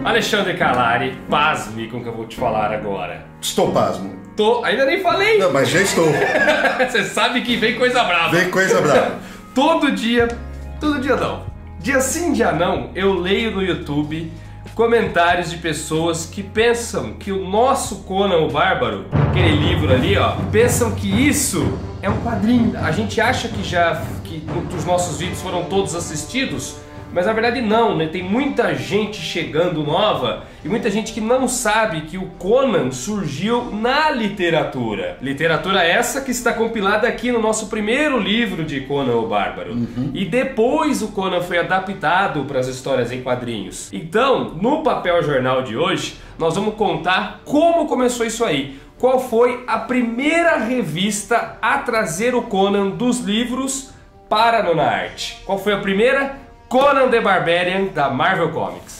Alexandre Calari, pasme com o que eu vou te falar agora. Estou pasmo. Ainda nem falei. Não, mas já estou. Você sabe que vem coisa brava. Vem coisa brava. Todo dia não. Dia sim, dia não, eu leio no YouTube comentários de pessoas que pensam que o nosso Conan o Bárbaro, aquele livro ali, ó, pensam que isso é um quadrinho. A gente acha que os nossos vídeos foram todos assistidos, mas na verdade não, né? Tem muita gente chegando nova e muita gente que não sabe que o Conan surgiu na literatura. Literatura essa que está compilada aqui no nosso primeiro livro de Conan o Bárbaro. E depois o Conan foi adaptado para as histórias em quadrinhos. Então, no Papel Jornal de hoje, nós vamos contar como começou isso aí. Qual foi a primeira revista a trazer o Conan dos livros para a nona arte? Qual foi a primeira? Conan the Barbarian, da Marvel Comics.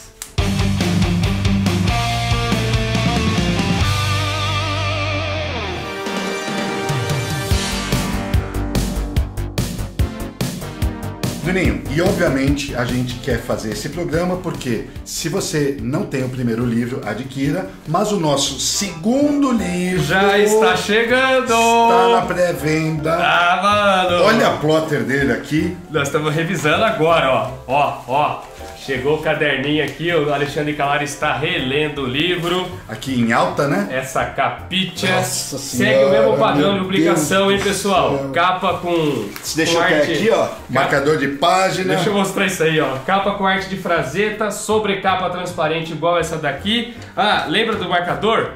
Juninho, e obviamente a gente quer fazer esse programa porque se você não tem o primeiro livro, adquira, mas o nosso segundo livro já está chegando! Está na pré-venda. Ah, mano! Olha a plotter dele aqui. Nós estamos revisando agora, ó. Chegou o caderninho aqui, o Alexandre Calari está relendo o livro. Aqui em alta, né? Essa capinha. Nossa segue senhora, o mesmo padrão de meu publicação, Deus hein, pessoal? do céu. Capa com Deixa eu cair aqui, ó. Marcador de página. Deixa eu mostrar isso aí, ó. Capa com arte de frazeta, sobrecapa transparente igual essa daqui. Ah, lembra do marcador?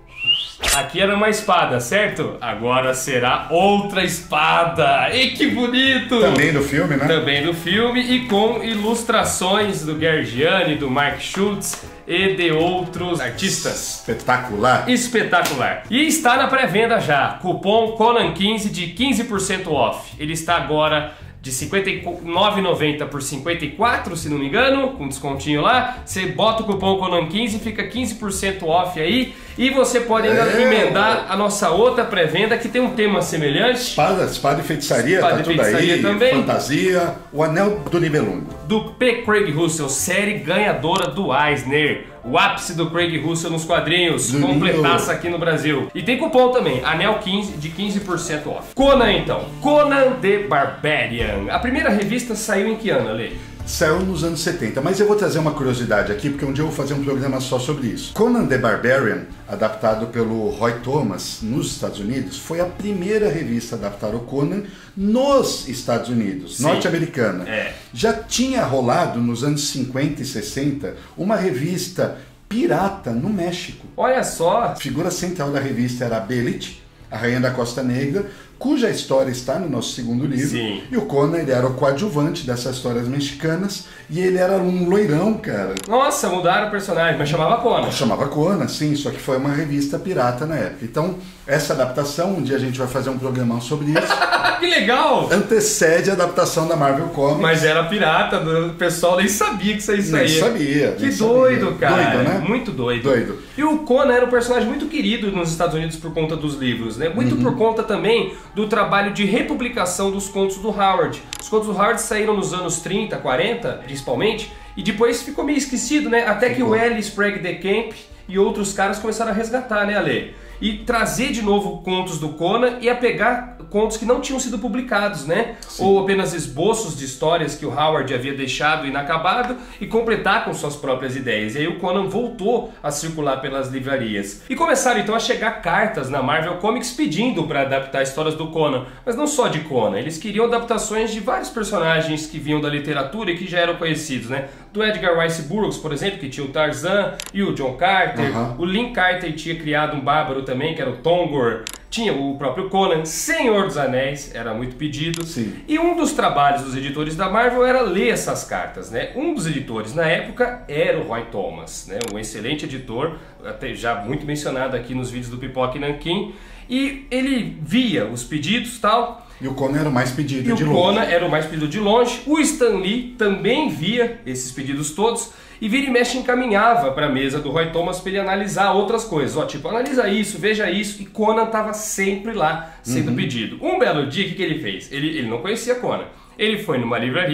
Aqui era uma espada, certo? Agora será outra espada. E que bonito! Também do filme, né? Também do filme e com ilustrações do Guerre Gianni, do Mark Schultz e de outros artistas. Espetacular. Espetacular. E está na pré-venda já. Cupom Conan15 de 15% off. Ele está agora de R$ 59,90 por R$ 54, se não me engano, com descontinho lá. Você bota o cupom Conan15 e fica 15% off aí. E você pode ainda emendar a nossa outra pré-venda que tem um tema semelhante. Espada e feitiçaria, Espada tá e tudo feitiçaria aí. também. Fantasia, o Anel do Nibelungo. Do P. Craig Russell, série ganhadora do Eisner. O ápice do Craig Russell nos quadrinhos, completaça aqui no Brasil. E tem cupom também, Anel 15 de 15% off. Conan então, Conan the Barbarian. A primeira revista saiu em que ano, Ale? Saiu nos anos 70, mas eu vou trazer uma curiosidade aqui, porque um dia eu vou fazer um programa só sobre isso. Conan the Barbarian, adaptado pelo Roy Thomas nos Estados Unidos, foi a primeira revista a adaptar o Conan nos Estados Unidos, norte-americana. Já tinha rolado nos anos 50 e 60 uma revista pirata no México. Olha só! A figura central da revista era a Belit, a Rainha da Costa Negra, cuja história está no nosso segundo livro. Sim. E o Conan, ele era o coadjuvante dessas histórias mexicanas e ele era um loirão, cara. Nossa, mudaram o personagem, mas chamava Conan. Chamava Conan, sim, só que foi uma revista pirata na época. Então, essa adaptação, um dia a gente vai fazer um programão sobre isso. Que legal! Antecede a adaptação da Marvel Comics. Mas era pirata, o pessoal nem sabia que isso aí Nem sabia. Que doido, cara. Doido, né? Muito doido. Doido. E o Conan era um personagem muito querido nos Estados Unidos por conta dos livros, né? Muito por conta também do trabalho de republicação dos contos do Howard. Os contos do Howard saíram nos anos 30, 40, principalmente, e depois ficou meio esquecido, né? Até que o L. Sprague de Camp e outros caras começaram a resgatar, né, Ale? E trazer de novo contos do Conan e a pegar contos que não tinham sido publicados, né? Sim. Ou apenas esboços de histórias que o Howard havia deixado inacabado e completar com suas próprias ideias. E aí o Conan voltou a circular pelas livrarias. E começaram então a chegar cartas na Marvel Comics pedindo para adaptar histórias do Conan. Mas não só de Conan, eles queriam adaptações de vários personagens que vinham da literatura e que já eram conhecidos, né? Do Edgar Rice Burroughs, por exemplo, que tinha o Tarzan e o John Carter. O Lin Carter tinha criado um bárbaro também, que era o Tongor. Tinha o próprio Conan, Senhor dos Anéis, era muito pedido. Sim. E um dos trabalhos dos editores da Marvel era ler essas cartas, né? Um dos editores na época era o Roy Thomas, né? Um excelente editor, até já muito mencionado aqui nos vídeos do Pipoca e Nanquim. E ele via os pedidos e tal. E o Conan era o mais pedido de longe. E o Conan era o mais pedido de longe. O Stan Lee também via esses pedidos todos. E vira e mexe encaminhava para a mesa do Roy Thomas para ele analisar outras coisas. Ó, tipo, analisa isso, veja isso. E Conan estava sempre lá, sendo pedido. Um belo dia, o que ele fez? Ele não conhecia Conan. Ele foi numa livraria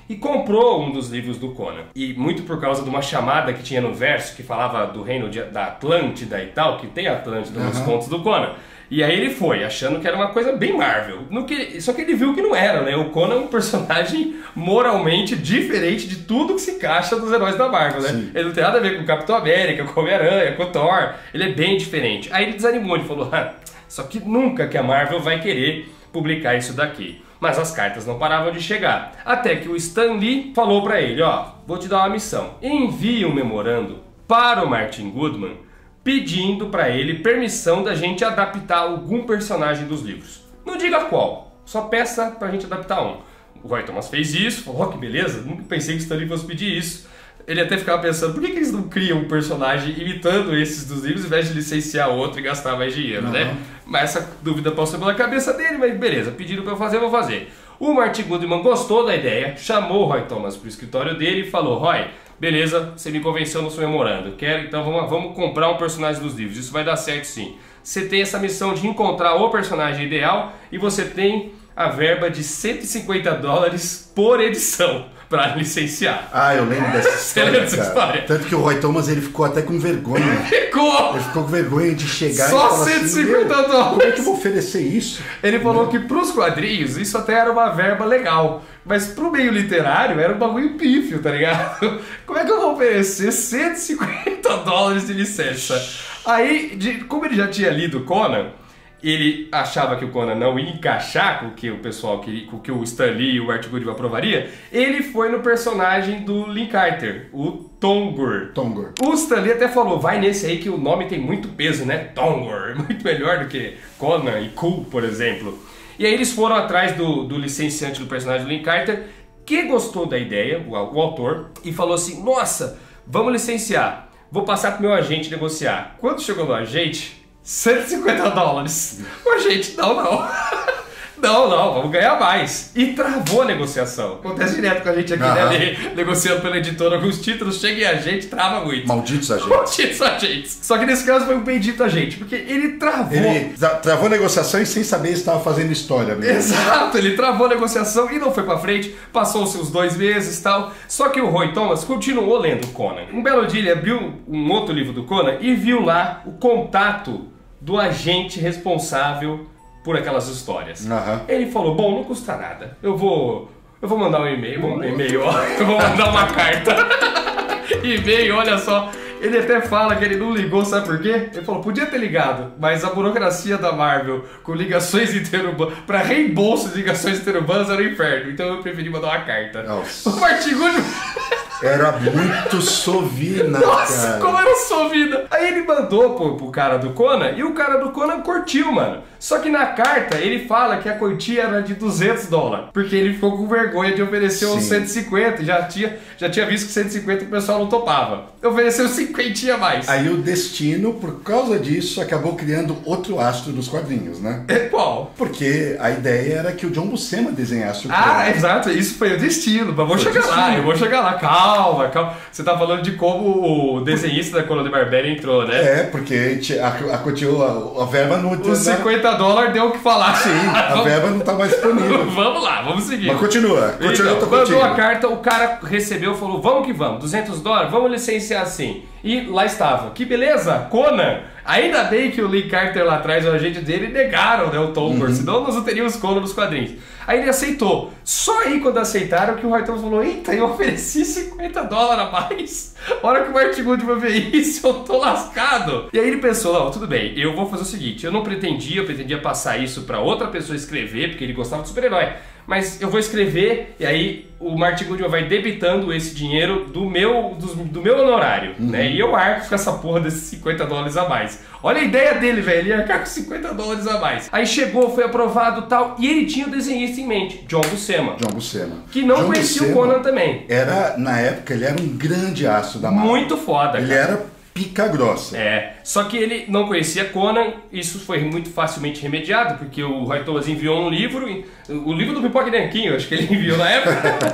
e comprou um dos livros do Conan. E muito por causa de uma chamada que tinha no verso, que falava do reino da Atlântida e tal, que tem Atlântida nos contos do Conan. E aí ele foi, achando que era uma coisa bem Marvel. Só que ele viu que não era, né? O Conan é um personagem moralmente diferente de tudo que se encaixa dos heróis da Marvel, né? Sim. Ele não tem nada a ver com o Capitão América, com o Homem-Aranha, com o Thor. Ele é bem diferente. Aí ele desanimou, ele falou, só que nunca que a Marvel vai querer publicar isso daqui. Mas as cartas não paravam de chegar. Até que o Stan Lee falou pra ele, vou te dar uma missão. Envie um memorando para o Martin Goodman pedindo pra ele permissão da gente adaptar algum personagem dos livros. Não diga qual, só peça pra gente adaptar um. O Roy Thomas fez isso, falou, que beleza, nunca pensei que o Stan Lee fosse pedir isso. Ele até ficava pensando, por que eles não criam um personagem imitando esses dos livros, ao invés de licenciar outro e gastar mais dinheiro, né? Mas essa dúvida passou pela cabeça dele, mas beleza, pediram pra eu fazer, eu vou fazer. O Martin Goodman gostou da ideia, chamou o Roy Thomas pro escritório dele e falou, Roy, beleza, você me convenceu no seu memorando, quero, então vamos comprar um personagem dos livros, isso vai dar certo sim. Você tem essa missão de encontrar o personagem ideal e você tem a verba de $150 por edição para licenciar. Eu lembro dessa história. Tanto que o Roy Thomas ele ficou até com vergonha. Ele ficou com vergonha de chegar só e falar $150. Assim, como é que eu vou oferecer isso? Ele falou que pros quadrinhos isso até era uma verba legal, mas pro meio literário era um bagulho pífio, tá ligado? Como é que eu vou oferecer $150 de licença? Aí, como ele já tinha lido Conan, ele achava que o Conan não ia encaixar com o que o pessoal queria, com o que o Stan Lee e o Art Goodman aprovaria, ele foi no personagem do Lin Carter, o Tongor. O Stan Lee até falou, vai nesse aí que o nome tem muito peso, né? Tongor, muito melhor do que Conan e Cool, por exemplo. E aí eles foram atrás do licenciante do personagem do Lin Carter, que gostou da ideia, o autor, e falou assim, nossa, vamos licenciar, vou passar pro meu agente negociar. Quando chegou no agente, $150. Ô, gente, não. Não, vamos ganhar mais. E travou a negociação. Acontece direto com a gente aqui, né? Negociando pela editora alguns títulos, chega em agente, trava muito. Malditos agentes. Malditos agentes. Só que nesse caso foi um bendito agente, porque ele travou. Ele travou a negociação e sem saber se estava fazendo história mesmo. Exato, ele travou a negociação e não foi pra frente. Passou-se uns 2 meses e tal. Só que o Roy Thomas continuou lendo Conan. Um belo dia ele abriu um outro livro do Conan e viu lá o contato do agente responsável por aquelas histórias. Ele falou, bom, não custa nada. Eu vou mandar um e-mail, eu vou mandar uma carta. E-mail, olha só. Ele até fala que ele não ligou, sabe por quê? Ele falou, podia ter ligado, mas a burocracia da Marvel com ligações interurbanas, para reembolso de ligações interurbanas era um inferno. Então eu preferi mandar uma carta. Nossa. O Martin Goodman... Era muito sovina, Nossa, cara. como era sovina. Aí ele mandou pro cara do Conan e o cara do Conan curtiu, mano. Só que na carta ele fala que a quantia era de $200, porque ele ficou com vergonha de oferecer uns 150 e já tinha visto que 150 o pessoal não topava. Ofereceu 50 a mais. Aí o destino, por causa disso, acabou criando outro astro dos quadrinhos, né? Qual? Porque a ideia era que o John Buscema desenhasse o Conan. Exato, isso foi o destino. Mas eu vou chegar lá. Calma. Você tá falando de como o desenhista da Conan the Barbarian entrou, né? Porque a verba não... Os $50 deu o que falar. Sim, a verba não tá mais disponível. Vamos lá, vamos seguir. Mas continua, então, mandou a carta, o cara recebeu e falou, vamos que vamos, $200, vamos licenciar assim. E lá estava, que beleza, Conan. Ainda bem que o Lee Carter lá atrás, o agente dele, negaram, né, o Tongor, senão nós não teríamos Conan nos quadrinhos. Aí ele aceitou. Só aí quando aceitaram que o Roy Thomas falou, eita, eu ofereci $50 a mais. A hora que o Martin Goodman ver isso, eu tô lascado. E aí ele pensou, não, tudo bem, eu vou fazer o seguinte, eu pretendia passar isso pra outra pessoa escrever, porque ele gostava de super-herói. Mas eu vou escrever e aí o Martin Goodman vai debitando esse dinheiro do meu honorário, né? E eu arco com essa porra desses $50 a mais. Olha a ideia dele, velho, ele ia arcar com $50 a mais. Aí chegou, foi aprovado e tal, e ele tinha o desenhista em mente, John Buscema. Que não conhecia o Conan também. Na época, ele era um grande astro da Marvel. Muito foda, Ele era pica grossa. Só que ele não conhecia Conan, isso foi muito facilmente remediado, porque o Roy Thomas enviou um livro, o livro do Pipoca e Nanquinho, acho que ele enviou na época,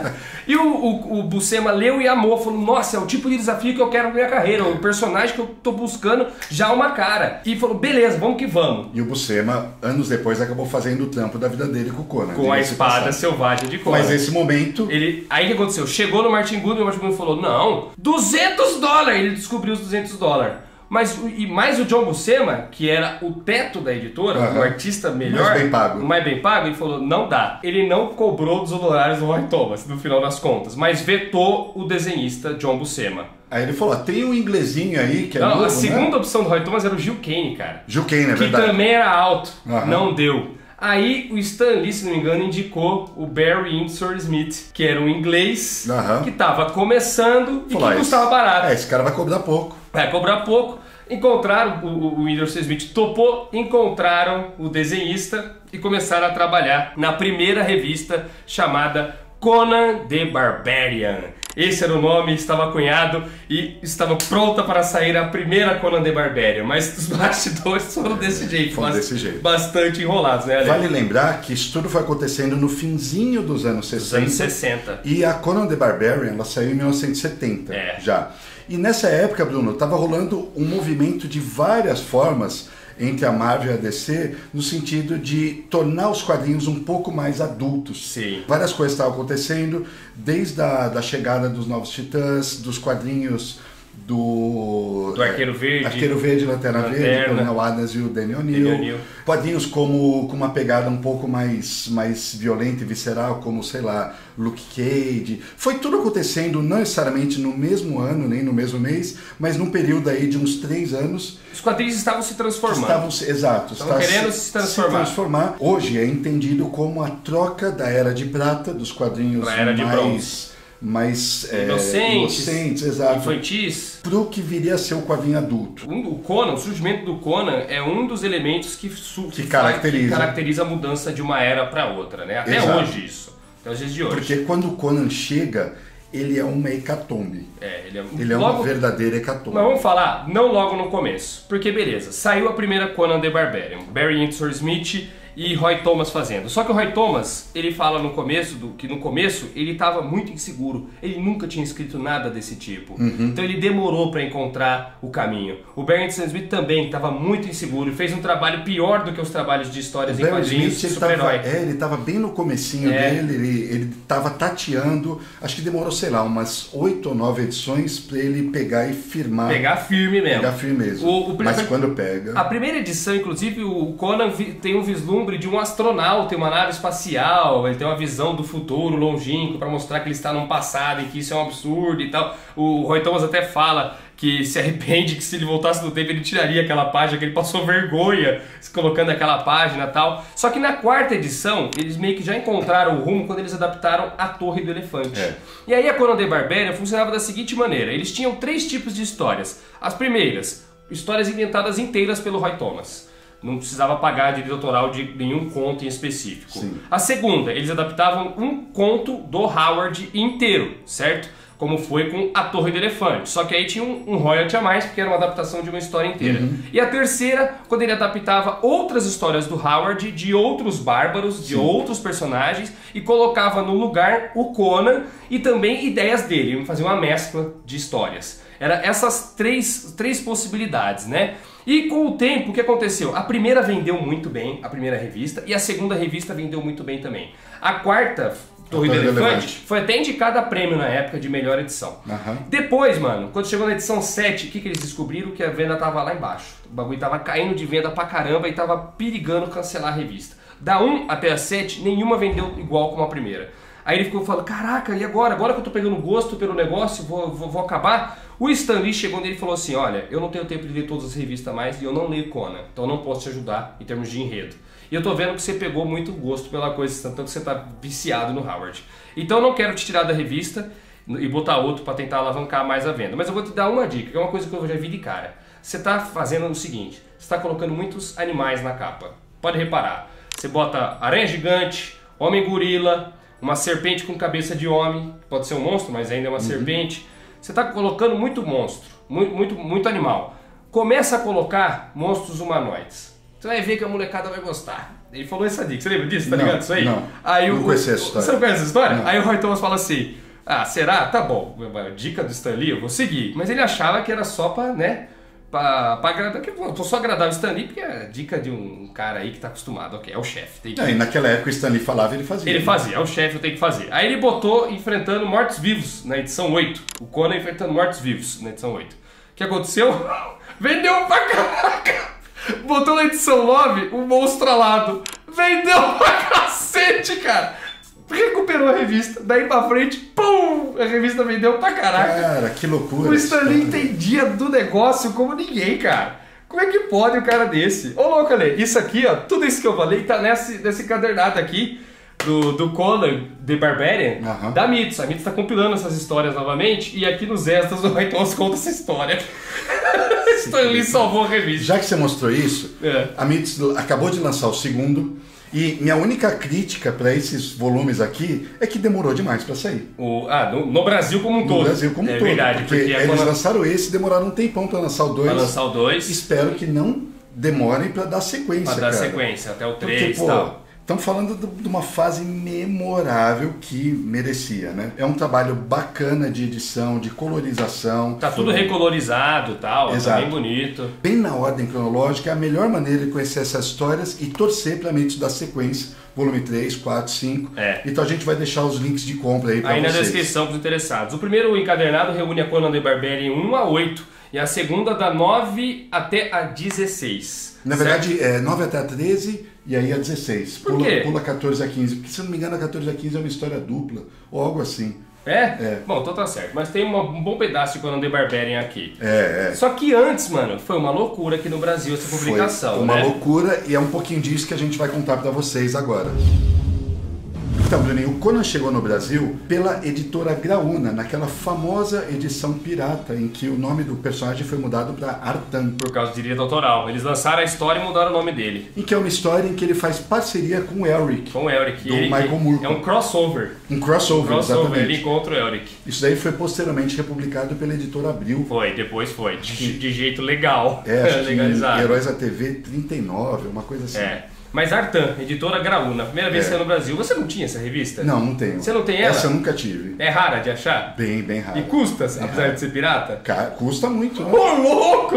E o Buscema leu e amou, falou, nossa, é o tipo de desafio que eu quero na minha carreira, o personagem que eu tô buscando já é uma cara. E falou, beleza, vamos que vamos. E o Buscema, anos depois, acabou fazendo o trampo da vida dele com o Conan. Com a espada selvagem de Conan. Mas nesse momento... Aí o que aconteceu? Chegou no Martin Goodman e o Martin Goodman falou, não, $200! Ele descobriu os $200. Mas mais o John Buscema, que era o teto da editora, o artista melhor, mais bem pago, ele falou, não dá. Ele não cobrou dos honorários do Roy Thomas, no final das contas, mas vetou o desenhista John Buscema. Aí ele falou, tem um inglesinho aí que é novo, a segunda opção do Roy Thomas era o Gil Kane, cara. Gil Kane, é verdade. Que também era alto, não deu. Aí o Stan Lee, se não me engano, indicou o Barry Windsor Smith, que era um inglês que estava começando e que custava barato. Esse cara vai cobrar pouco. Vai cobrar pouco. Encontraram, o Windsor Smith topou, encontraram o desenhista e começaram a trabalhar na primeira revista chamada Conan the Barbarian. Esse era o nome, estava cunhado e estava pronta para sair a primeira Conan the Barbarian. Mas os bastidores foram desse jeito. Foram desse jeito. Bastante enrolados, né, Ale? Vale lembrar que isso tudo foi acontecendo no finzinho dos anos 60. Dos anos 60. E a Conan the Barbarian, ela saiu em 1970 já. E nessa época, Bruno, estava rolando um movimento de várias formas entre a Marvel e a DC, no sentido de tornar os quadrinhos um pouco mais adultos. Sim. Várias coisas estavam acontecendo, desde da chegada dos Novos Titãs, dos quadrinhos do Arqueiro Verde, Lanterna Verde, o Neil Adams e o Daniel O'Neil. Quadrinhos com uma pegada um pouco mais violenta e visceral, como, sei lá, Luke Cage. Foi tudo acontecendo, não necessariamente no mesmo ano, nem no mesmo mês, mas num período aí de uns 3 anos. Os quadrinhos estavam se transformando. Estavam querendo se transformar. Hoje é entendido como a troca da Era de Prata, dos quadrinhos mais inocentes, infantis, pro que viria a ser o quadrinho adulto. O surgimento do Conan é um dos elementos que caracteriza a mudança de uma era para outra, né? Até hoje isso, até os dias de hoje. Porque quando o Conan chega, ele é uma hecatombe. Ele é uma verdadeira hecatombe. Mas vamos falar, não logo no começo, porque beleza, saiu a primeira Conan the Barbarian, Barry Windsor Smith e Roy Thomas fazendo. Só que o Roy Thomas, ele fala no começo, que no começo ele estava muito inseguro, ele nunca tinha escrito nada desse tipo. Então ele demorou para encontrar o caminho. O Barry Windsor Smith também estava muito inseguro e fez um trabalho pior do que os trabalhos de histórias em quadrinhos de super-herói. Ele estava bem no comecinho dele, ele estava tateando, acho que demorou, sei lá, umas 8 ou 9 edições para ele pegar e firmar. Pegar firme mesmo. Pegar firme mesmo. Mas quando pega... A primeira edição, inclusive, o Conan tem um vislumbre de um astronauta em uma nave espacial, ele tem uma visão do futuro longínquo para mostrar que ele está num passado em que isso é um absurdo e tal. O Roy Thomas até fala que se arrepende que se ele voltasse no tempo ele tiraria aquela página, que ele passou vergonha colocando aquela página e tal. Só que na quarta edição, eles meio que já encontraram o rumo quando eles adaptaram A Torre do Elefante. E aí a Conan the Barbarian funcionava da seguinte maneira, eles tinham 3 tipos de histórias. As primeiras, histórias inventadas inteiras pelo Roy Thomas. Não precisava pagar direito autoral de nenhum conto em específico. A segunda, eles adaptavam um conto do Howard inteiro, certo? Como foi com A Torre do Elefante. Só que aí tinha um royalty a mais, porque era uma adaptação de uma história inteira. E a terceira, quando ele adaptava outras histórias do Howard, de outros bárbaros, de outros personagens, e colocava no lugar o Conan e também ideias dele. Ele fazia uma mescla de histórias. Era essas três possibilidades, né? E com o tempo, o que aconteceu? A primeira vendeu muito bem, a primeira revista, e a segunda revista vendeu muito bem também. A quarta, Torre do Elefante, foi até indicada a prêmio na época de melhor edição. Depois, mano, quando chegou na edição 7, o que eles descobriram? Que a venda tava lá embaixo. O bagulho tava caindo de venda pra caramba e tava perigando cancelar a revista. Da 1 até a 7, nenhuma vendeu igual como a primeira. Aí ele ficou falando, caraca, e agora? Agora que eu tô pegando gosto pelo negócio, vou acabar? O Stan Lee chegou nele e falou assim, olha, eu não tenho tempo de ler todas as revistas mais e eu não leio Conan, então eu não posso te ajudar em termos de enredo. E eu tô vendo que você pegou muito gosto pela coisa, tanto que você tá viciado no Howard. Então eu não quero te tirar da revista e botar outro para tentar alavancar mais a venda. Mas eu vou te dar uma dica, que é uma coisa que eu já vi de cara. Você tá fazendo o seguinte, você tá colocando muitos animais na capa. Pode reparar, você bota aranha gigante, homem gorila, uma serpente com cabeça de homem, pode ser um monstro, mas ainda é uma serpente. Você está colocando muito monstro, muito animal. Começa a colocar monstros humanoides. Você vai ver que a molecada vai gostar. Ele falou essa dica, você lembra disso? Tá ligado isso aí? Não, aí não conhece essa história. Você não conhece essa história? Não. Aí o Roy Thomas fala assim, Ah, será? Tá bom. Dica do Stan Lee, eu vou seguir. Mas ele achava que era só pra, né? Pra agradar. Eu tô só agradável o Stan Lee porque é dica de um cara aí que tá acostumado. Ok, é o chefe. E naquela época o Stan Lee falava, ele fazia. Ele fazia, é o chefe, eu tenho que fazer. Aí ele botou enfrentando mortos-vivos na edição 8. O Conan enfrentando mortos-vivos na edição 8. O que aconteceu? Vendeu pra caraca! Botou na edição 9 um monstro alado. Vendeu pra cacete, cara! Recuperou a revista, daí pra frente, pum! A revista vendeu pra caraca. Cara, que loucura. O Stan Lee entendia do negócio como ninguém, cara. Como é que pode um cara desse? Ô, louco, Ale, isso aqui, ó, tudo isso que eu falei tá nesse encadernado aqui do Conan the Barbarian, da Mitos. A Mitos tá compilando essas histórias novamente e aqui nos extras o Ray Thomas conta essa história. Stan Lee salvou a revista. Já que você mostrou isso, a Mitos acabou de lançar o segundo. E minha única crítica para esses volumes aqui é que demorou demais para sair. No Brasil como um todo. No Brasil como um todo. É verdade. Porque eles lançaram esse, demoraram um tempão para lançar o 2. Para lançar o 2. Espero que não demorem para dar sequência, Para dar sequência, até o 3 e tal. Estamos falando de uma fase memorável que merecia, né? É um trabalho bacana de edição, de colorização. Tá tudo recolorizado e tal, tá bem bonito. Bem na ordem cronológica, é a melhor maneira de conhecer essas histórias e torcer para a Mitos da sequência, volume 3, 4, 5. Então a gente vai deixar os links de compra aí para vocês. Aí na descrição para os interessados. O primeiro encadernado reúne a Conan the Barbarian 1 a 8 e a segunda da 9 até a 16. Na verdade, é 9 até a 13 e aí a 16. Por quê? Pula 14 a 15. Porque, se eu não me engano, a 14 a 15 é uma história dupla ou algo assim. É? Bom, então tá certo. Mas tem um bom pedaço de Conan the Barbarian aqui. É. Só que antes, mano, foi uma loucura aqui no Brasil essa publicação, foi uma loucura e é um pouquinho disso que a gente vai contar pra vocês agora. Então, Bruninho, o Conan chegou no Brasil pela editora Graúna, naquela famosa edição pirata, em que o nome do personagem foi mudado para Artan. Por causa de direito autoral. Eles lançaram a história e mudaram o nome dele. Em que é uma história em que ele faz parceria com o Elric. Com o Elric. Do Michael Moore. É um crossover. Um crossover, exatamente. Ele encontra o Elric. Isso daí foi posteriormente republicado pela editora Abril. Depois foi. De jeito legal. Acho legalizado. Que Heróis da TV 39, uma coisa assim. Mas Artan, editora Graúna, primeira vez que saiu no Brasil. Você não tinha essa revista? Não tenho. Você não tem ela? Essa eu nunca tive. É rara de achar? Bem rara. E custa, apesar de ser pirata? Custa muito, né? Ô, louco!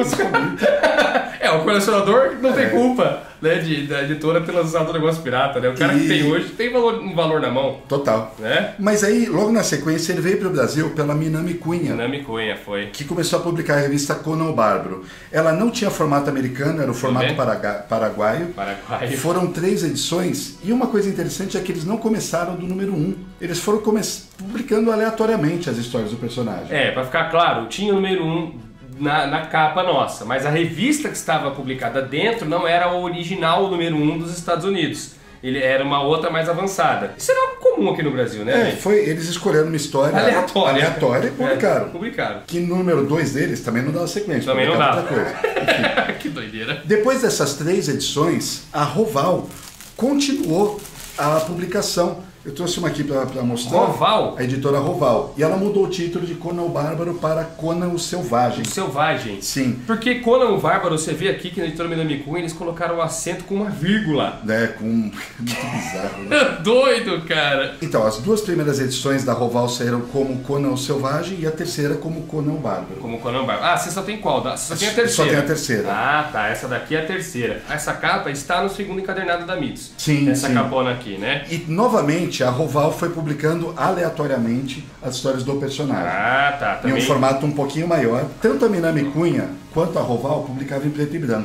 O colecionador não tem culpa, né, da editora ter lançado um negócio pirata, né? O cara que tem hoje tem um valor na mão. Total. Né? Mas aí, logo na sequência, ele veio para o Brasil pela Minami Cunha. Minami Cunha, foi. Que começou a publicar a revista Conan o Bárbaro. Ela não tinha formato americano, era o formato paraguaio. Foram 3 edições. E uma coisa interessante é que eles não começaram do número 1. Eles foram publicando aleatoriamente as histórias do personagem. Para ficar claro, tinha o número 1 na capa nossa, mas a revista que estava publicada dentro não era o original, o número 1 dos Estados Unidos. Ele era uma outra mais avançada. Isso era algo comum aqui no Brasil, né? Eles escolheram uma história aleatória e publicaram. Que no número 2 deles também não dava sequência. Também não dava. Que doideira. Depois dessas 3 edições, a Roval continuou a publicação. Eu trouxe uma aqui para mostrar. Roval? A editora Roval. E ela mudou o título de Conan o Bárbaro para Conan o Selvagem. O Selvagem? Sim. Porque Conan o Bárbaro, você vê aqui que na editora Minami Cunha eles colocaram o acento com uma vírgula. Muito bizarro. Né? Doido, cara. Então, as 2 primeiras edições da Roval saíram como Conan o Selvagem e a terceira como Conan o Bárbaro. Como Conan o Bárbaro. Você só tem qual? Você só tem a terceira? Só tem a terceira. Tá. Essa daqui é a terceira. Essa capa está no segundo encadernado da Mitos. Sim, essa capona aqui, né? E, novamente, a Roval foi publicando aleatoriamente as histórias do personagem. Tá. Em um formato um pouquinho maior. Tanto a Minami Cunha quanto a Roval publicavam em preto e branco.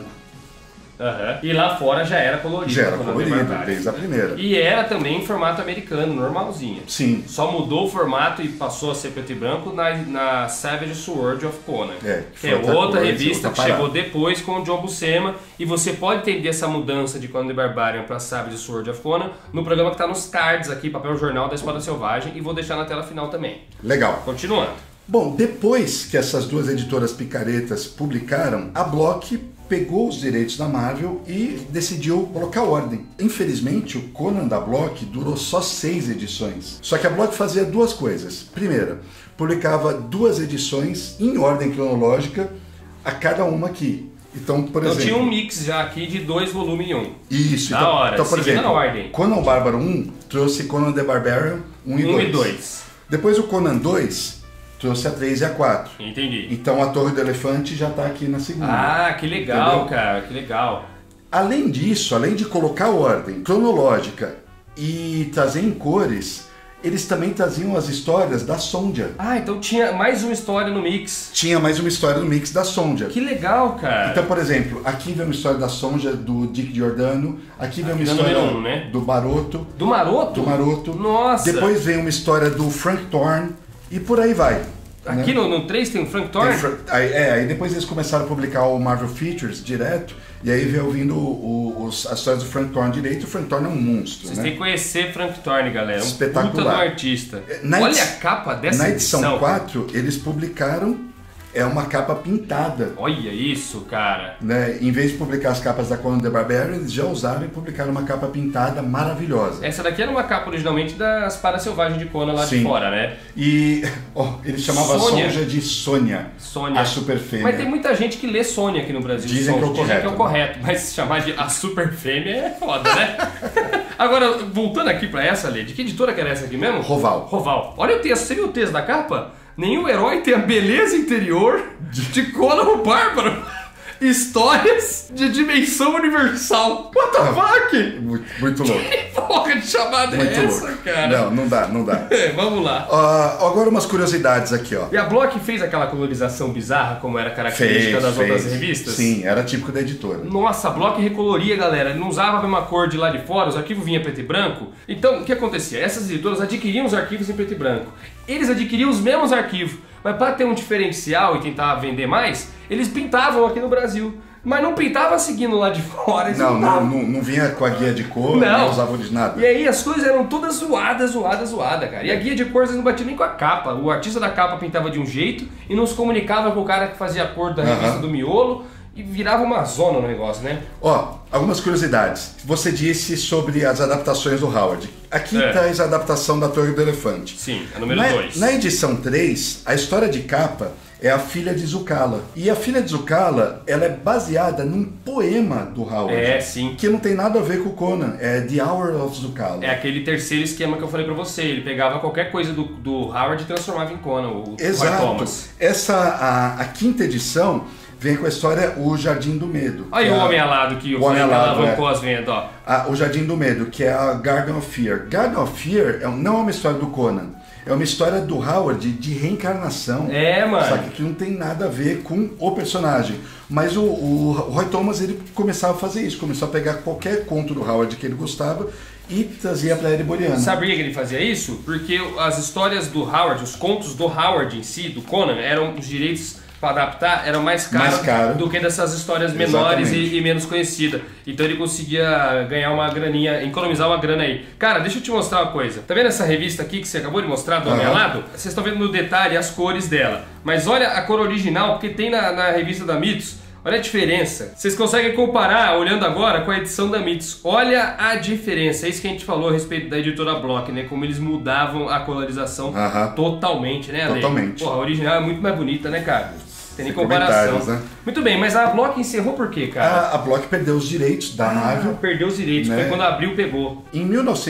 E lá fora já era colorido. Já era colorido, desde a primeira. E era também em formato americano, normalzinho. Sim. Só mudou o formato e passou a ser preto e branco na Savage Sword of Conan. Que é outra revista que chegou depois com o John Buscema. E você pode entender essa mudança de Conan the Barbarian para Savage Sword of Conan no programa que está nos cards aqui, papel jornal da Espada Selvagem. E vou deixar na tela final também. Legal. Continuando. Bom, depois que essas 2 editoras picaretas publicaram, a Block pegou os direitos da Marvel e decidiu colocar ordem. Infelizmente, o Conan da Block durou só 6 edições. Só que a Block fazia 2 coisas. Primeira, publicava 2 edições em ordem cronológica, a cada uma aqui. Então, por exemplo... tinha um mix já aqui de 2 volumes em 1. Isso. Da hora, então, por exemplo, na ordem. Conan o Bárbaro 1 trouxe Conan the Barbarian 1 e 2. Depois o Conan 2 trouxe a 3 e a 4. Entendi. Então a Torre do Elefante já tá aqui na segunda. Ah, que legal, entendeu? cara, que legal. Além disso, além de colocar ordem cronológica e trazer em cores, eles também traziam as histórias da Sonja. Ah, então tinha mais uma história no mix. Tinha mais uma história no mix da Sonja. Que legal, cara. Então, por exemplo, aqui vem uma história da Sonja do Dick Giordano, aqui vem uma história número 1, né? do Maroto. Do Maroto? Do Maroto. Nossa! Depois vem uma história do Frank Thorne e por aí vai. Aqui né? no 3 tem o Frank Thorne? Aí depois eles começaram a publicar o Marvel Features direto, e aí veio ouvindo as histórias do Frank Thorne direito. O Frank Thorne é um monstro, Vocês né? têm que conhecer Frank Thorne, galera. Espetacular. Puta do artista. Olha a capa dessa Na edição 4, edição. eles publicaram uma capa pintada. Olha isso, cara. Né? Em vez de publicar as capas da Conan the Barbarian, eles já usaram e publicaram uma capa pintada maravilhosa. Essa daqui era uma capa originalmente das Espadas Selvagens de Conan lá Sim. de fora, né? E ele chamava Sônia. a Sonja de Sônia, Sônia. a super fêmea. Mas tem muita gente que lê Sônia aqui no Brasil. Dizem que é o Dizem correto, que é o né? correto, mas se chamar de a super fêmea é foda, né? Agora, voltando aqui pra essa, Lê, de que editora que era essa aqui mesmo? Roval. Roval. Olha o texto, você viu o texto da capa? Nenhum herói tem a beleza interior de Conan o Bárbaro. Histórias de dimensão universal. What the fuck? Muito louco. Que porra de chamada Muito é essa, louco. cara? Não dá. Vamos lá. Agora umas curiosidades aqui, ó. E a Block fez aquela colorização bizarra, como era característica das outras revistas? Sim, era típico da editora. Nossa, a Block recoloria, galera. Não usava a mesma cor de lá de fora, os arquivos vinham preto e branco. Então, o que acontecia? Essas editoras adquiriam os arquivos em preto e branco. Eles adquiriam os mesmos arquivos, mas para ter um diferencial e tentar vender mais, eles pintavam aqui no Brasil. Mas não pintava seguindo lá de fora. Não vinha com a guia de cor, não usava de nada. E aí as coisas eram todas zoadas, cara. E a guia de cor eles não batiam nem com a capa. O artista da capa pintava de um jeito e não se comunicava com o cara que fazia a cor da revista do miolo. E virava uma zona no negócio, né? Ó, algumas curiosidades. Você disse sobre as adaptações do Howard. Aqui traz a adaptação da Torre do Elefante. Sim, a número 2. Na edição 3, a história de capa é a filha de Zucala. E a filha de Zucala, ela é baseada num poema do Howard. É, sim. Que não tem nada a ver com o Conan. É The Hour of Zucala. É aquele terceiro esquema que eu falei pra você. Ele pegava qualquer coisa do Howard e transformava em Conan, o Exato. Roy Thomas. A quinta edição vem com a história O Jardim do Medo. Olha o Homem Alado que eu falei que alavancou as vendas, ó. O Jardim do Medo, que é a Garden of Fear. Garden of Fear não é uma história do Conan. É uma história do Howard de reencarnação. É, mano. Só que não tem nada a ver com o personagem. Mas o Roy Thomas, ele começava a fazer isso. Começou a pegar qualquer conto do Howard que ele gostava e trazia pra Ereboriana. Sabia que ele fazia isso? Porque as histórias do Howard, os contos do Howard em si, do Conan, eram os direitos para adaptar eram mais caros do que dessas histórias menores e menos conhecidas. Então ele conseguia ganhar uma graninha, economizar uma grana aí. Cara, deixa eu te mostrar uma coisa. Tá vendo essa revista aqui que você acabou de mostrar do Homem Alado? Vocês estão vendo no detalhe as cores dela. Mas olha a cor original, porque tem na revista da Mitos. Olha a diferença. Vocês conseguem comparar, olhando agora, com a edição da Mitos. Olha a diferença. É isso que a gente falou a respeito da editora Block, né? Como eles mudavam a colorização totalmente, né, Ale? Totalmente. Porra, a original é muito mais bonita, né, cara? Tem nem comparação. Né? Muito bem, mas a Block encerrou por quê, cara? A Block perdeu os direitos da Marvel. Perdeu os direitos, né? Foi quando a Abril pegou. Em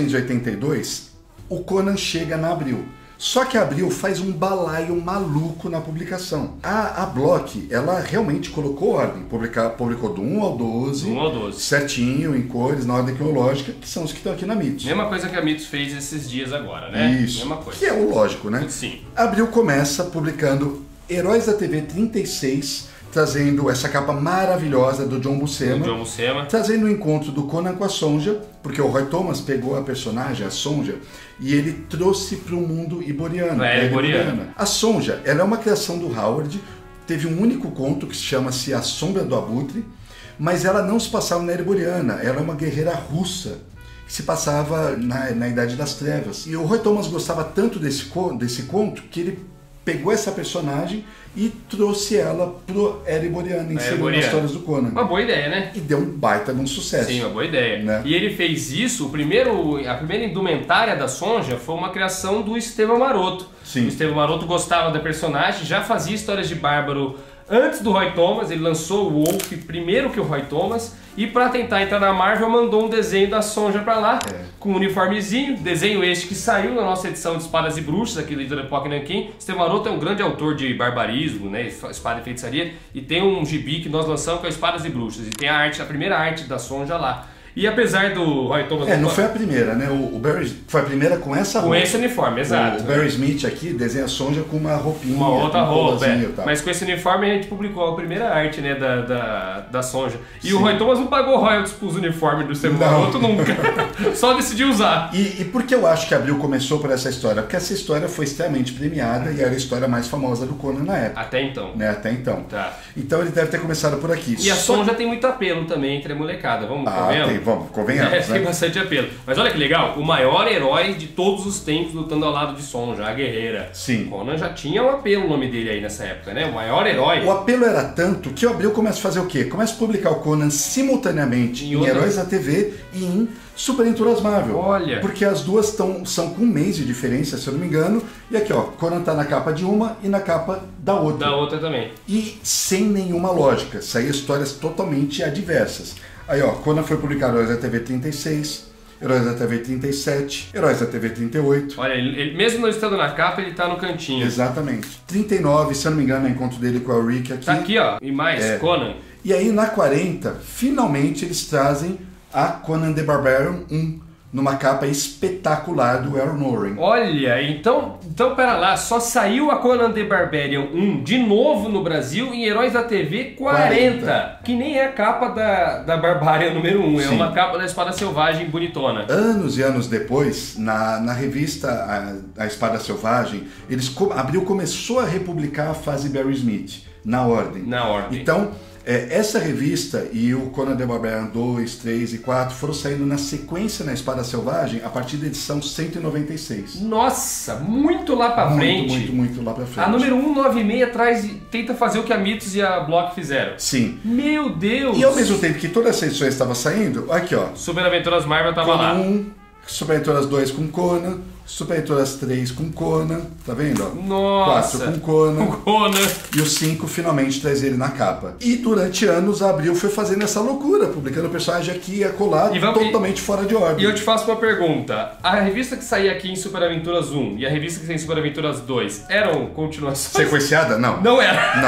1982, o Conan chega na Abril. Só que a Abril faz um balaio maluco na publicação. A Block, ela realmente colocou ordem. Publicou do 1 ao 12. 1 ao 12. Certinho, em cores, na ordem cronológica, que são os que estão aqui na Mitos. Mesma coisa que a Mitos fez esses dias agora, né? Isso. Mesma coisa. Que é o lógico, né? Sim. A Abril começa publicando Heróis da TV 36, trazendo essa capa maravilhosa do John Buscema. Trazendo o encontro do Conan com a Sonja, porque o Roy Thomas pegou a personagem, a Sonja, e ele trouxe para o mundo iboriano. A Sonja, ela é uma criação do Howard, teve um único conto que chama-se A Sombra do Abutre, mas ela não se passava na Ereboriana, ela é uma guerreira russa, que se passava na Idade das Trevas. E o Roy Thomas gostava tanto desse conto que ele pegou essa personagem e trouxe ela pro Ereboriana, inserindo nas histórias do Conan. Uma boa ideia, né? E deu um baita de um sucesso. Sim, uma boa ideia. Né? E ele fez isso, a primeira indumentária da Sonja foi uma criação do Estevão Maroto. Sim. O Estevão Maroto gostava da personagem, já fazia histórias de bárbaro antes do Roy Thomas, ele lançou o Wolf primeiro que o Roy Thomas, e para tentar entrar na Marvel mandou um desenho da Sonja para lá, com um uniformezinho, desenho este que saiu na nossa edição de Espadas e Bruxas, aqui do Editora Epoque Nanquim. Estemaroto é um grande autor de barbarismo, né, espada e feitiçaria, e tem um gibi que nós lançamos que é Espadas e Bruxas, e tem a primeira arte da Sonja lá. E apesar do Roy Thomas... não foi a primeira, né? O Barry foi a primeira com essa roupa. Com esse uniforme, exato. O Barry Smith aqui desenha a Sonja com uma roupinha. Uma outra roupa, tal. Mas com esse uniforme a gente publicou a primeira arte, né, da Sonja. E o Roy Thomas não pagou royalties pros uniformes do Estemaroto nunca. Só decidiu usar. E por que eu acho que Abril começou por essa história? Porque essa história foi extremamente premiada e era a história mais famosa do Conan na época. Até então. Né? Até então. Tá. Então ele deve ter começado por aqui. E a Sonja tem muito apelo também entre a molecada. Convenhamos. Tem bastante apelo. Mas olha que legal, o maior herói de todos os tempos lutando ao lado de Sonja, a guerreira. Sim. Conan já tinha um apelo o nome dele aí nessa época, né? O maior herói. O apelo era tanto que o Abril começa a fazer o quê? Começa a publicar o Conan simultaneamente em Heróis da TV e em Superventuras Marvel. Olha. Porque as duas são com um mês de diferença, se eu não me engano. E aqui, ó, Conan tá na capa de uma e na capa da outra. Da outra também. E sem nenhuma lógica. Saíam histórias totalmente adversas. Aí, ó, Conan foi publicado Heróis da TV 36, Heróis da TV 37, Heróis da TV 38. Olha, ele mesmo não estando na capa, ele tá no cantinho. Exatamente. 39, se eu não me engano, é o encontro dele com o Rick aqui. Tá aqui, ó, e mais, Conan. E aí, na 40, finalmente eles trazem a Conan the Barbarian 1, numa capa espetacular do Aaron Norrin. Olha, então pera lá, só saiu a Conan the Barbarian 1 de novo no Brasil em Heróis da TV 40. Que nem é a capa da Barbarian número 1, é uma capa da Espada Selvagem bonitona. Anos e anos depois, na revista a Espada Selvagem, Abril começou a republicar a fase Barry Smith, na ordem. Então, essa revista e o Conan the Barbarian 2, 3 e 4 foram saindo na sequência na Espada Selvagem a partir da edição 196. Nossa, muito lá pra frente. Muito lá pra frente. A número 196 tenta fazer o que a Mitos e a Block fizeram. Sim. Meu Deus! E ao mesmo tempo que todas essas edições estavam saindo, aqui ó. Superaventuras Marvel tava lá. 1, Superaventuras 2 com Conan, Superaventuras 3 com Conan, tá vendo? Ó? Nossa! 4 com Conan. E o 5 finalmente traz ele na capa. E durante anos a Abril foi fazendo essa loucura, publicando personagem aqui e acolá, totalmente fora de ordem. E eu te faço uma pergunta. A revista que saía aqui em Superaventuras 1 e a revista que saía em Superaventuras 2 eram continuações? Sequenciada? Não. Não era.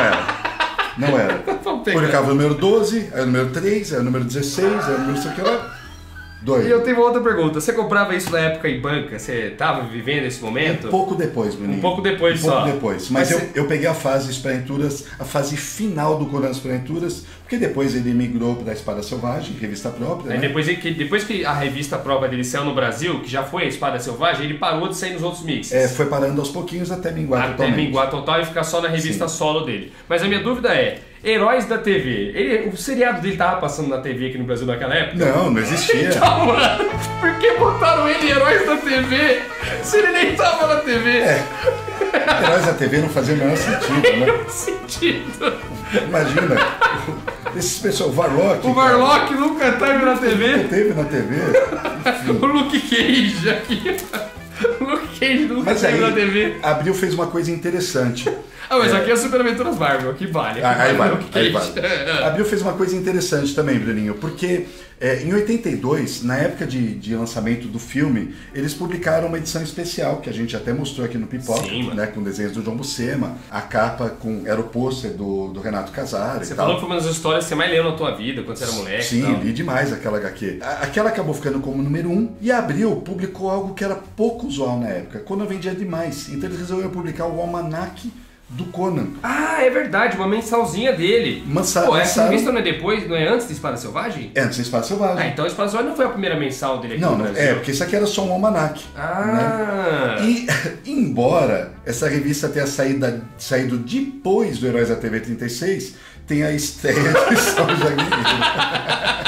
Não era. Publicava o número 12, aí o número 3, aí o número 16, aí o número não sei o que lá. E eu tenho uma outra pergunta. Você comprava isso na época em banca? Você estava vivendo esse momento? Um pouco depois, menino. Um pouco depois só. Mas eu peguei a fase Esperanturas, a fase final do Conan Esperanturas, porque depois ele migrou para a Espada Selvagem, revista própria. Aí né? depois que a revista própria dele saiu no Brasil, que já foi a Espada Selvagem, ele parou de sair nos outros mixes. Foi parando aos pouquinhos até minguar totalmente. Até minguar total e ficar só na revista solo dele. Mas a minha dúvida é, Heróis da TV, o seriado dele tava passando na TV aqui no Brasil naquela época? Não existia. Então, mano, por que botaram ele em Heróis da TV se ele nem tava na TV? Heróis da TV não fazia o menor sentido, né? Sentido. Imagina, esses pessoas, o Varlock. O Varlock nunca teve na TV. Nunca teve na TV. O Luke Cage aqui. O Luke Cage nunca teve na TV. Abril fez uma coisa interessante. Mas aqui é Superaventuras Marvel, que vale. Aí vale. Abril fez uma coisa interessante também, Bruninho, porque em 82, na época de lançamento do filme, eles publicaram uma edição especial, que a gente até mostrou aqui no Pipoca, né, com desenhos do João Buscema, a capa era o pôster do Renato Casara. Você falou que foi uma das histórias que você mais leu na tua vida, quando você era moleque. Sim, li demais aquela HQ. Aquela acabou ficando como número 1, e a Abril publicou algo que era pouco usual na época, quando vendia demais. Então eles resolveram publicar o Almanac do Conan. Ah, é verdade, uma mensalzinha dele. Essa revista não é depois, não é antes da Espada Selvagem? É antes da Espada Selvagem. Então a Espada Selvagem não foi a primeira mensal dele aqui no Brasil. Porque isso aqui era só um almanac. Né? E, embora essa revista tenha saído depois do Heróis da TV 36, tem a estreia de São Jagueiro.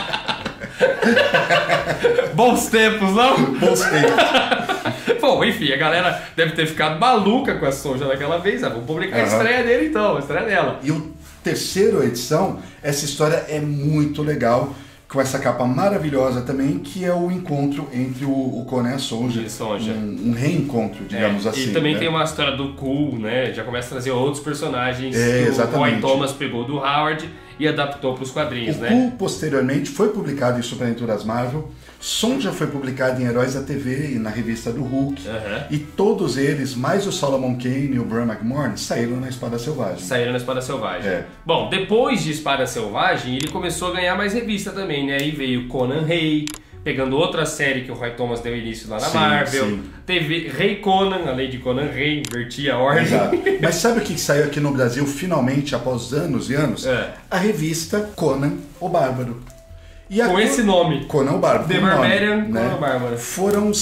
Bons tempos, não? Bons tempos. Bom, enfim, a galera deve ter ficado maluca com a Sonja daquela vez. Vamos publicar a estreia dele então, a estreia dela. E o terceiro edição, essa história é muito legal. com essa capa maravilhosa também, que é o encontro entre o Conan e a Sonja. Um reencontro, digamos assim. E também né? tem uma história do Cool, né? Já começa a trazer outros personagens que o Roy Thomas pegou do Howard e adaptou para os quadrinhos, né? O Cool, posteriormente, foi publicado em Superaventuras Marvel. Sonja foi publicado em Heróis da TV e na revista do Hulk. E todos eles, mais o Solomon Kane e o Brian McMorn, saíram na Espada Selvagem. Saíram na Espada Selvagem. Bom, depois de Espada Selvagem, ele começou a ganhar mais revista também, né? Aí veio Conan Rei, pegando outra série que o Roy Thomas deu início lá na Marvel. Sim. Teve Rei Conan, além de Conan Rei, invertia a ordem. Exato. Mas sabe o que saiu aqui no Brasil, finalmente, após anos e anos? A revista Conan o Bárbaro. Com esse nome. Conan o Bárbaro. The Barbarian, nome, Conan o Bárbaro. Foram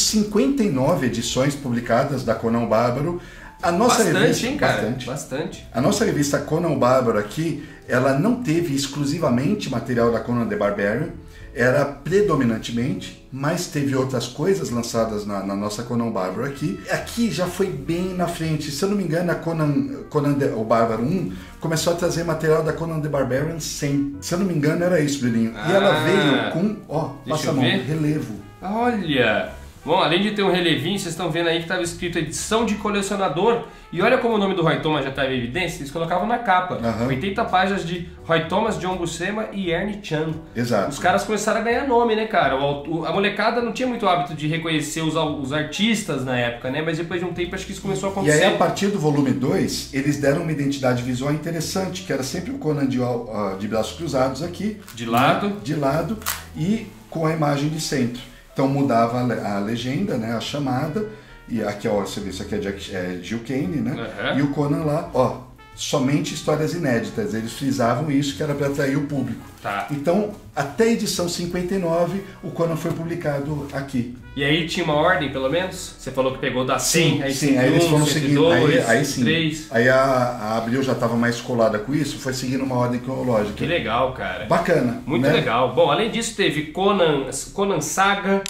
59 edições publicadas da Conan o Bárbaro. A nossa revista, hein, cara? Bastante. A nossa revista Conan o Bárbaro aqui, ela não teve exclusivamente material da Conan the Barbarian, era predominantemente, mas teve outras coisas lançadas na nossa Conan o Bárbaro aqui. Aqui já foi bem na frente. Se eu não me engano, a Conan o Bárbaro 1 começou a trazer material da Conan the Barbarian 100. Se eu não me engano, era isso, Bruninho. E ela veio com, passa a mão, relevo. Olha! Bom, além de ter um relevinho, vocês estão vendo aí que estava escrito edição de colecionador. E olha como o nome do Roy Thomas já estava em evidência, eles colocavam na capa. 80 páginas de Roy Thomas, John Buscema e Ernie Chan. Exato. Os caras começaram a ganhar nome, né, cara? A molecada não tinha muito hábito de reconhecer os artistas na época, né? Mas depois de um tempo acho que isso começou a acontecer. E aí, a partir do volume 2, eles deram uma identidade visual interessante, que era sempre o Conan de braços cruzados aqui. De lado. Né? De lado e com a imagem de centro. Então mudava a legenda, né, a chamada, e aqui, ó, você vê, isso aqui é Gil Kane, né? E o Conan lá, somente histórias inéditas. Eles frisavam isso, que era para atrair o público. Então, até a edição 59, o Conan foi publicado aqui. E aí tinha uma ordem, pelo menos? Você falou que pegou da 100, aí sim, aí eles foram seguindo, aí sim. 3. Aí a Abril já estava mais colada com isso, foi seguindo uma ordem cronológica. Que legal, cara. Bacana. Muito legal. Bom, além disso teve Conan Saga,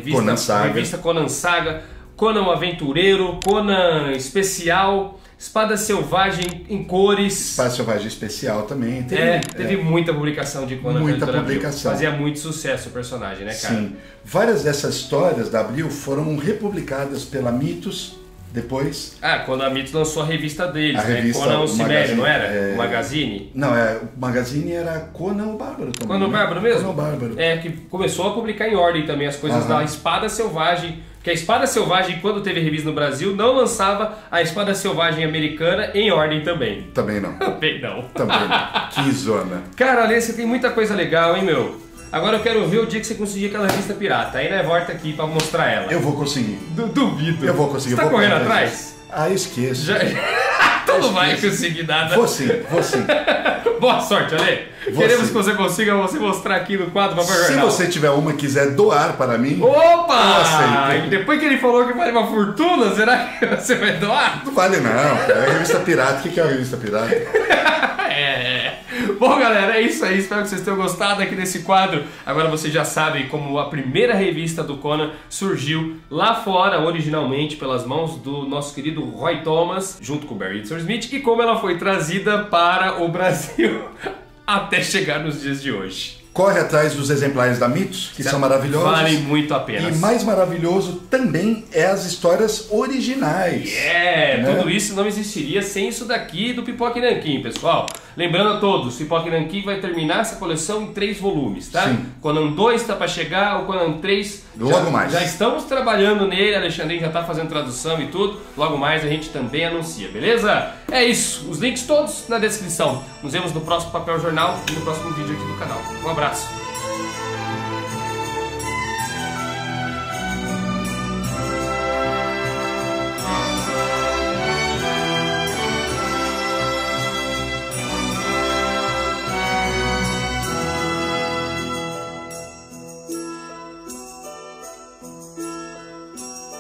revista Conan Saga, Conan o Aventureiro, Conan Especial, Espada Selvagem em cores. Espada Selvagem Especial também. Teve muita publicação de Conan. Muita publicação. Fazia muito sucesso o personagem, né, cara? Sim. Várias dessas histórias da Abril foram republicadas pela Mitos depois. Quando a Mitos lançou a revista deles, a revista, Conan o Cimério, não era? O Magazine? Não, o Magazine era Conan o Bárbaro também. Conan o Bárbaro mesmo? Conan o Bárbaro. Que começou a publicar em ordem também as coisas da Espada Selvagem. Porque a Espada Selvagem, quando teve revista no Brasil, não lançava a Espada Selvagem americana em ordem também. Também não. Também não. Também não. Que zona. Cara, Alê, você tem muita coisa legal, hein, meu? Agora eu quero ver o dia que você conseguir aquela revista pirata. Aí nós volta aqui pra mostrar ela. Eu vou conseguir. Duvido. Eu vou conseguir. Você tá correndo atrás? Esqueço. Tu não vai conseguir nada. Vou sim. Boa sorte, Ale. Queremos que você consiga mostrar aqui no quadro Papel Jornal. Se você tiver uma e quiser doar para mim, opa! E depois que ele falou que vale uma fortuna, será que você vai doar? Não vale não. É revista pirata. O que é uma revista pirata? Bom, galera, é isso aí. Espero que vocês tenham gostado aqui desse quadro. Agora vocês já sabem como a primeira revista do Conan surgiu lá fora, originalmente, pelas mãos do nosso querido Roy Thomas, junto com o Barry Smith, e como ela foi trazida para o Brasil até chegar nos dias de hoje. Corre atrás dos exemplares da Mitos, que são maravilhosos. Valem muito a pena. E mais maravilhoso também é as histórias originais. Tudo isso não existiria sem isso daqui do Pipoca e Nanquim, pessoal. Lembrando a todos, Pipoca e Nanquim vai terminar essa coleção em 3 volumes, tá? Sim. Conan 2 está para chegar, o Conan 3 logo mais. Já estamos trabalhando nele, a Alexandrinho já está fazendo tradução e tudo. Logo mais a gente também anuncia, beleza? É isso, os links todos na descrição. Nos vemos no próximo Papel Jornal e no próximo vídeo aqui do canal. Um abraço.